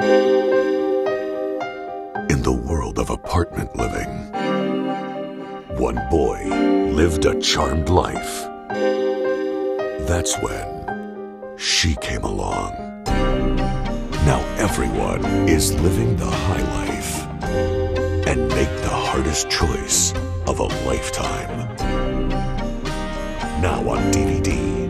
In the world of apartment living, one boy lived a charmed life. That's when she came along. Now everyone is living the high life and make the hardest choice of a lifetime. Now on DVD.